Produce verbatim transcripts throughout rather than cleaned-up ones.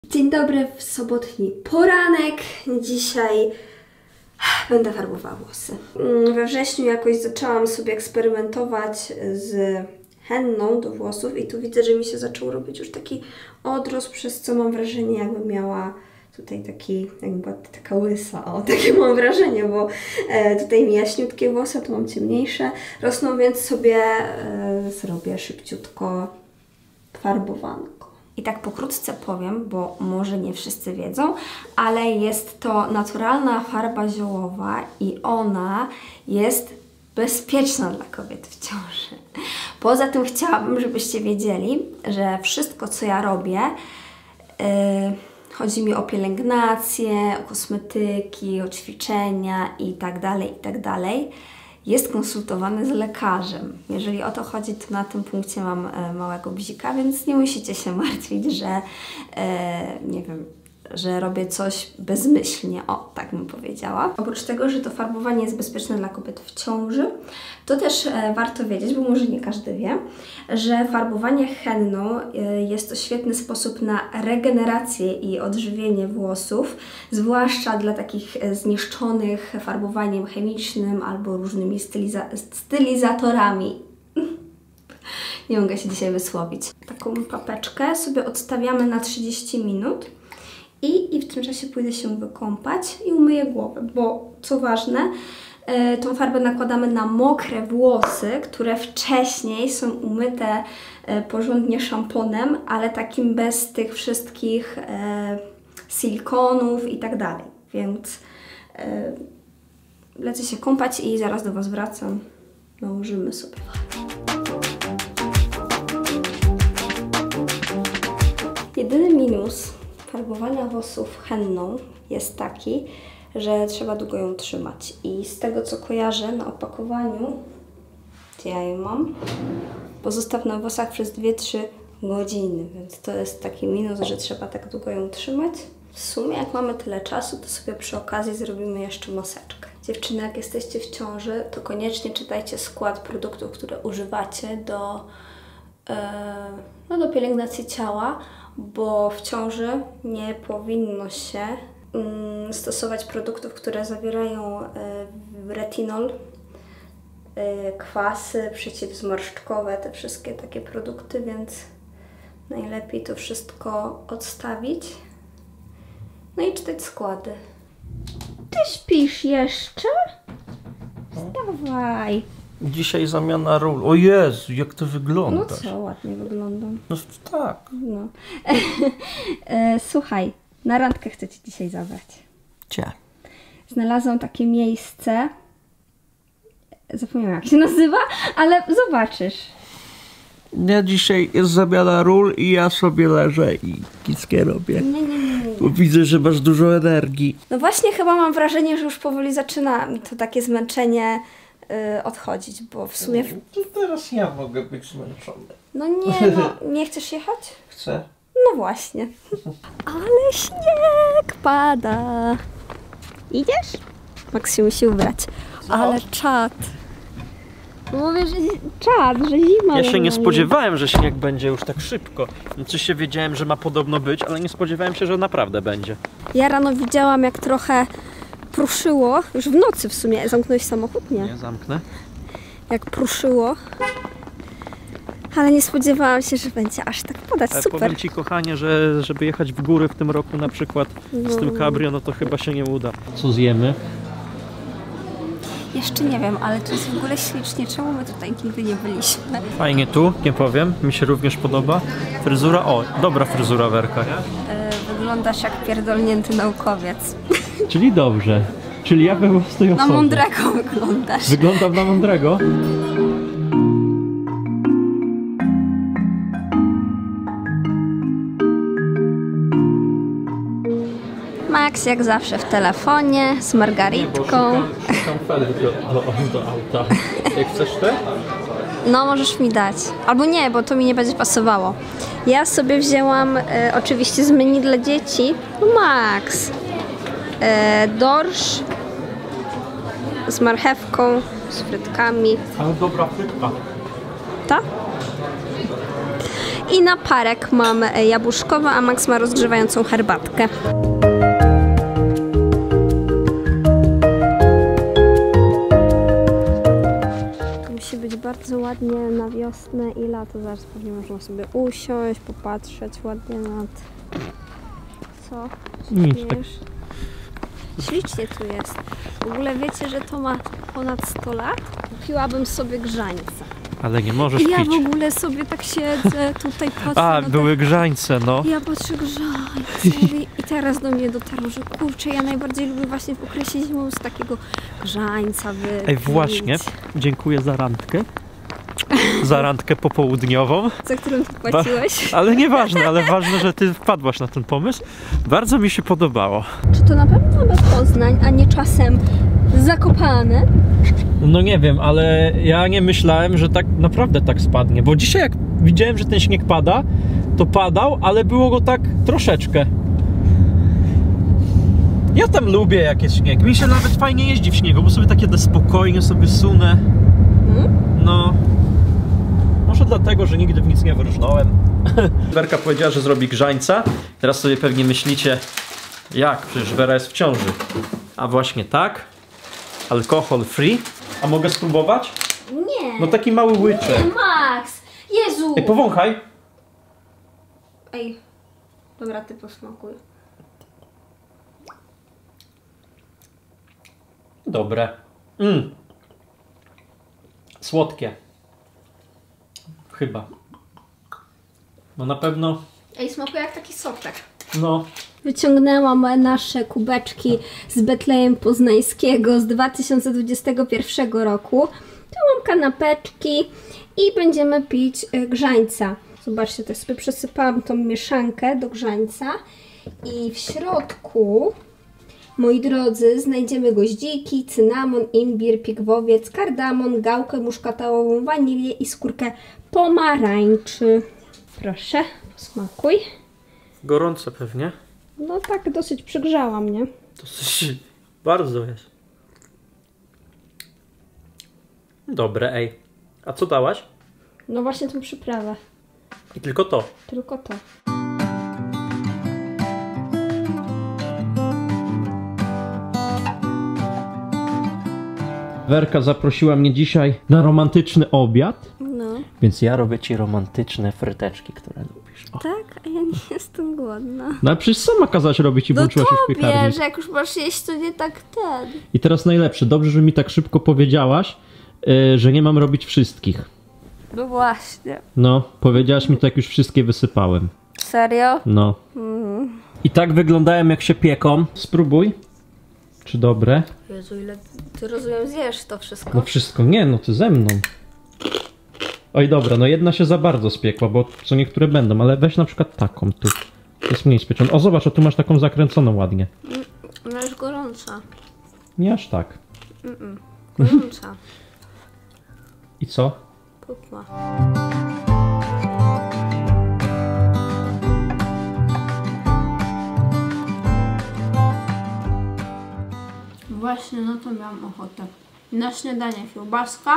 Dzień dobry w sobotni poranek. Dzisiaj będę farbowała włosy. We wrześniu jakoś zaczęłam sobie eksperymentować z henną do włosów i tu widzę, że mi się zaczął robić już taki odrost, przez co mam wrażenie, jakbym miała tutaj taki, jakby była taka łysa, o, takie mam wrażenie, bo e, tutaj mi jaśniutkie włosy, a tu mam ciemniejsze, rosną, więc sobie e, zrobię szybciutko farbowanko. I tak pokrótce powiem, bo może nie wszyscy wiedzą, ale jest to naturalna farba ziołowa i ona jest bezpieczna dla kobiet w ciąży. Poza tym chciałabym, żebyście wiedzieli, że wszystko, co ja robię, yy, chodzi mi o pielęgnację, o kosmetyki, o ćwiczenia i tak dalej, i tak dalej, jest konsultowane z lekarzem. Jeżeli o to chodzi, to na tym punkcie mam e, małego bzika, więc nie musicie się martwić, że e, nie wiem, że robię coś bezmyślnie, o, tak bym powiedziała. Oprócz tego, że to farbowanie jest bezpieczne dla kobiet w ciąży, to też e, warto wiedzieć, bo może nie każdy wie, że farbowanie henną e, jest to świetny sposób na regenerację i odżywienie włosów, zwłaszcza dla takich e, zniszczonych farbowaniem chemicznym albo różnymi styliza stylizatorami. Nie mogę się dzisiaj wysłowić. Taką papeczkę sobie odstawiamy na trzydzieści minut. I, I w tym czasie pójdę się wykąpać i umyję głowę, bo co ważne, e, tą farbę nakładamy na mokre włosy, które wcześniej są umyte e, porządnie szamponem, ale takim bez tych wszystkich e, silikonów i tak dalej. Więc e, lecę się kąpać i zaraz do Was wracam. Nałożymy sobie farbę. Jedyny minus farbowania włosów henną jest taki, że trzeba długo ją trzymać. I z tego, co kojarzę na opakowaniu, gdzie ja ją mam, pozostaw na włosach przez dwie trzy godziny, więc to jest taki minus, że trzeba tak długo ją trzymać. W sumie, jak mamy tyle czasu, to sobie przy okazji zrobimy jeszcze maseczkę. Dziewczyny, jak jesteście w ciąży, to koniecznie czytajcie skład produktów, które używacie do, yy, no, do pielęgnacji ciała, bo w ciąży nie powinno się mm, stosować produktów, które zawierają y, retinol, y, kwasy przeciwzmarszczkowe, te wszystkie takie produkty, więc najlepiej to wszystko odstawić. No i czytać składy. Ty śpisz jeszcze? Wstawaj! Dzisiaj zamiana ról. O Jezu, jak to wygląda. No co, ładnie wyglądam. No tak. No. e, słuchaj, na randkę chcę Cię dzisiaj zabrać. Gdzie? Znalazłam takie miejsce. Zapomniałam, jak się nazywa, ale zobaczysz. Ja dzisiaj jest zamiana ról i ja sobie leżę i kickę robię. Nie, nie, nie, nie. Bo widzę, że masz dużo energii. No właśnie, chyba mam wrażenie, że już powoli zaczyna mi to takie zmęczenie y, odchodzić, bo w sumie... To teraz ja mogę być zmęczony. No nie, no, nie chcesz jechać? Chcę. No właśnie. Ale śnieg pada. Idziesz? Max się musi ubrać. Co? Ale czad. Mówię, że czad, że zima. Ja się nie normalnie. spodziewałem, że śnieg będzie już tak szybko. Coś się wiedziałem, że ma podobno być, ale nie spodziewałem się, że naprawdę będzie. Ja rano widziałam, jak trochę pruszyło. Już w nocy w sumie. Zamknąłeś samochód? Nie. Nie zamknę. Jak pruszyło. Ale nie spodziewałam się, że będzie aż tak padać. Ale super. powiem Ci, kochanie, że żeby jechać w góry w tym roku na przykład z tym No. cabrio, no to chyba się nie uda. Co zjemy? Jeszcze nie wiem, ale to jest w ogóle ślicznie. Czemu my tutaj nigdy nie byliśmy? Fajnie tu, nie powiem, mi się również podoba. Fryzura, o, dobra fryzura Werka. Yy, wyglądasz jak pierdolnięty naukowiec. Czyli dobrze. Czyli ja we własnej Na osobie. mądrego wyglądasz. Wyglądam na mądrego? Max jak zawsze w telefonie z margaritką. Szukam, szukam felek do, do, do auta. Jak chcesz te? No możesz mi dać. Albo nie, bo to mi nie będzie pasowało. Ja sobie wzięłam e, oczywiście z menu dla dzieci. No Max. E, dorsz z marchewką, z frytkami. Ale dobra frytka. Ta? I na parek mam jabłuszkowe, a Max ma rozgrzewającą herbatkę. Musi być bardzo ładnie na wiosnę i lato. Zaraz pewnie można sobie usiąść, popatrzeć ładnie nad... Co? Nic, tak. Ślicznie tu jest. W ogóle wiecie, że to ma ponad sto lat? Kupiłabym sobie grzańce. Ale nie możesz I ja pić. w ogóle sobie tak siedzę, tutaj patrzę. A, na były te... grzańce, no. Ja patrzę grzańce i teraz do mnie dotarło, że kurczę, ja najbardziej lubię właśnie w okresie zimowym z takiego grzańca wypić. Ej, właśnie, dziękuję za randkę. Za randkę popołudniową. Za którą ty płaciłeś. Ba ale nieważne, ale ważne, że ty wpadłaś na ten pomysł. Bardzo mi się podobało. Czy to na pewno nawet Poznań, a nie czasem Zakopane? No nie wiem, ale ja nie myślałem, że tak naprawdę tak spadnie, bo dzisiaj jak widziałem, że ten śnieg pada, to padał, ale było go tak troszeczkę. Ja tam lubię jak jest śnieg, mi się nawet fajnie jeździ w śniegu, bo sobie takie spokojnie sobie sunę. No, może dlatego, że nigdy w nic nie wyrżnąłem. Werka powiedziała, że zrobi grzańca. Teraz sobie pewnie myślicie, jak? Przecież Wera jest w ciąży. A właśnie tak. Alkohol free. A mogę spróbować? Nie. No taki mały łyczek. Nie, Max! Jezu! Ej, powąchaj. Ej, dobra, ty posmakuj. Dobre. Mm. Słodkie. Chyba. No na pewno. Ej, smakuje jak taki soczek. No. Wyciągnęłam nasze kubeczki z Betlejem Poznańskiego z dwa tysiące dwudziestego pierwszego roku. Tu mam kanapeczki i będziemy pić grzańca. Zobaczcie, też sobie przesypałam tą mieszankę do grzańca i w środku, moi drodzy, znajdziemy goździki, cynamon, imbir, pigwowiec, kardamon, gałkę muszkatałową, wanilię i skórkę pomarańczy. Proszę, smakuj. Gorące pewnie. No tak, dosyć przygrzała mnie. Dosyć bardzo jest. Dobre, ej. A co dałaś? No właśnie tą przyprawę. I tylko to. Tylko to. Werka zaprosiła mnie dzisiaj na romantyczny obiad. No. Więc ja robię ci romantyczne fryteczki, które lubisz. O. Tak, a ja nie jestem głodna. No a przecież sama kazałaś robić i No włączyła się w piekarni. tobie, że jak już masz jeść, to nie tak ten. I teraz najlepsze, dobrze, że mi tak szybko powiedziałaś, yy, że nie mam robić wszystkich. No właśnie. No, powiedziałaś mi to, jak już wszystkie wysypałem. Serio? No. Mm. I tak wyglądają, jak się pieką. Spróbuj. Czy dobre? Jezu, ile ty, rozumiem, zjesz to wszystko. No wszystko, nie, no ty ze mną. Oj, dobra, no jedna się za bardzo spiekła, bo co niektóre będą, ale weź na przykład taką tu. To jest mniej spieczona. O, zobacz, o tu masz taką zakręconą ładnie. Mm, ona jest gorąca. Nie aż tak. Mm -mm. Gorąca. I co? Pukła. Właśnie na to miałam ochotę. Na śniadanie kiełbaska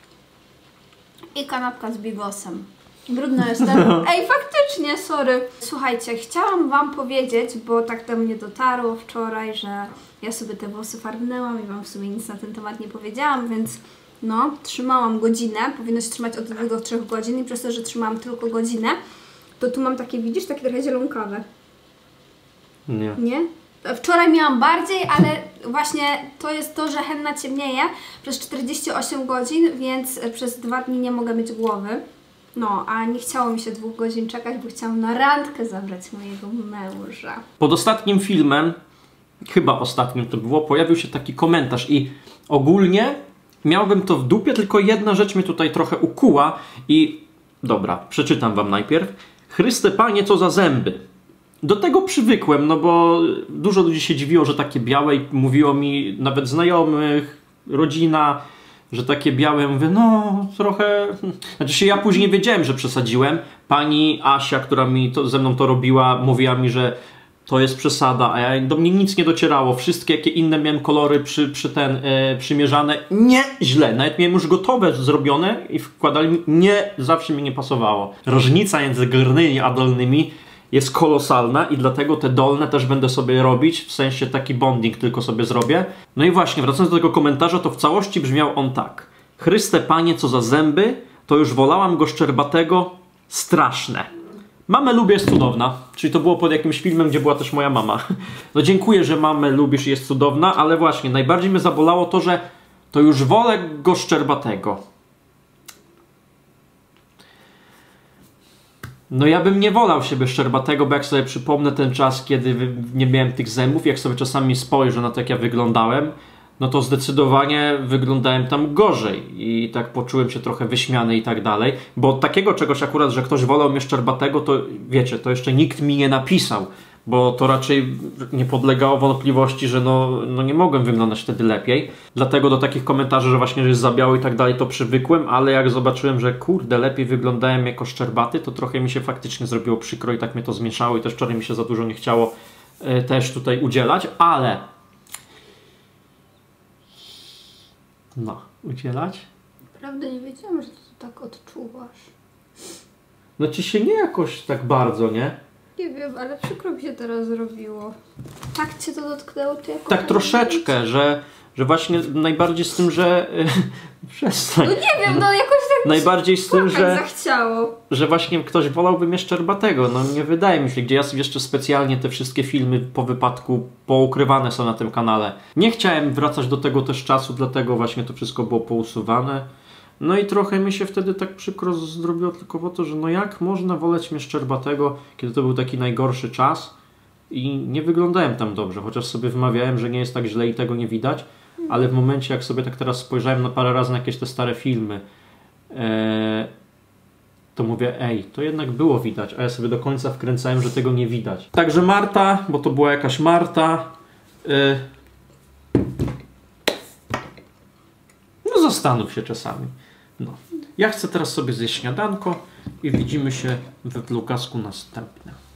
i kanapka z bigosem. Brudna jestem. Ej, faktycznie, sorry. Słuchajcie, chciałam wam powiedzieć, bo tak do mnie dotarło wczoraj, że ja sobie te włosy farbnęłam i wam w sumie nic na ten temat nie powiedziałam, więc no, trzymałam godzinę. Powinno się trzymać od dwóch do trzech godzin i przez to, że trzymałam tylko godzinę, to tu mam takie, widzisz, takie trochę zielonkawę. Nie. Nie? Wczoraj miałam bardziej, ale właśnie to jest to, że henna ciemnieje przez czterdzieści osiem godzin, więc przez dwa dni nie mogę mieć głowy. No, a nie chciało mi się dwóch godzin czekać, bo chciałam na randkę zabrać mojego męża. Pod ostatnim filmem, chyba ostatnim to było, pojawił się taki komentarz i ogólnie miałbym to w dupie, tylko jedna rzecz mnie tutaj trochę ukuła i dobra, przeczytam wam najpierw. Chryste Panie, co za zęby. Do tego przywykłem, no bo dużo ludzi się dziwiło, że takie białe i mówiło mi nawet znajomych, rodzina, że takie białe. Ja mówię, no trochę... Znaczy się ja później wiedziałem, że przesadziłem. Pani Asia, która mi to, ze mną to robiła, mówiła mi, że to jest przesada, a ja, do mnie nic nie docierało. Wszystkie jakie inne miałem kolory przy, przy ten, e, przymierzane, nie źle. Nawet miałem już gotowe zrobione i wkładali mi, nie, zawsze mi nie pasowało. Różnica między górnymi a dolnymi jest kolosalna i dlatego te dolne też będę sobie robić, w sensie taki bonding tylko sobie zrobię. No i właśnie, wracając do tego komentarza, to w całości brzmiał on tak. Chryste Panie, co za zęby, to już wolałam go szczerbatego, straszne. Mamę lubię, jest cudowna. Czyli to było pod jakimś filmem, gdzie była też moja mama. No dziękuję, że mamę lubisz i jest cudowna, ale właśnie, najbardziej mnie zabolało to, że to już wolę go szczerbatego. No ja bym nie wolał siebie szczerbatego, bo jak sobie przypomnę ten czas, kiedy nie miałem tych zębów, jak sobie czasami spojrzę na to, jak ja wyglądałem, no to zdecydowanie wyglądałem tam gorzej i tak poczułem się trochę wyśmiany i tak dalej, bo takiego czegoś akurat, że ktoś wolał mnie szczerbatego, to wiecie, to jeszcze nikt mi nie napisał, bo to raczej nie podlegało wątpliwości, że no, no nie mogłem wyglądać wtedy lepiej, dlatego do takich komentarzy, że właśnie że jest za biały i tak dalej, to przywykłem, ale jak zobaczyłem, że kurde, lepiej wyglądałem jako szczerbaty, to trochę mi się faktycznie zrobiło przykro i tak mnie to zmieszało i też wczoraj mi się za dużo nie chciało y, też tutaj udzielać, ale no, udzielać? Naprawdę nie wiedziałam, że to tak odczuwasz. No ci się nie jakoś tak bardzo, nie? Nie wiem, ale przykro mi się teraz zrobiło. Tak cię to dotknęło? Ty jako tak troszeczkę, że, że właśnie najbardziej z tym, że... Przestań. No nie wiem, no jakoś tak najbardziej z tym, że, zachciało. że właśnie ktoś wolałby mnie szczerbatego. No nie wydaje mi się, gdzie ja jeszcze specjalnie te wszystkie filmy po wypadku poukrywane są na tym kanale. Nie chciałem wracać do tego też czasu, dlatego właśnie to wszystko było pousuwane. No i trochę mi się wtedy tak przykro zrobiło tylko po to, że no jak można woleć mnie szczerbatego, kiedy to był taki najgorszy czas i nie wyglądałem tam dobrze, chociaż sobie wymawiałem, że nie jest tak źle i tego nie widać, ale w momencie jak sobie tak teraz spojrzałem na parę razy na jakieś te stare filmy, e, to mówię, ej, to jednak było widać, a ja sobie do końca wkręcałem, że tego nie widać. Także Marta, bo to była jakaś Marta, e, no zastanów się czasami. No. Ja chcę teraz sobie zjeść śniadanko i widzimy się we vlogasku następnym.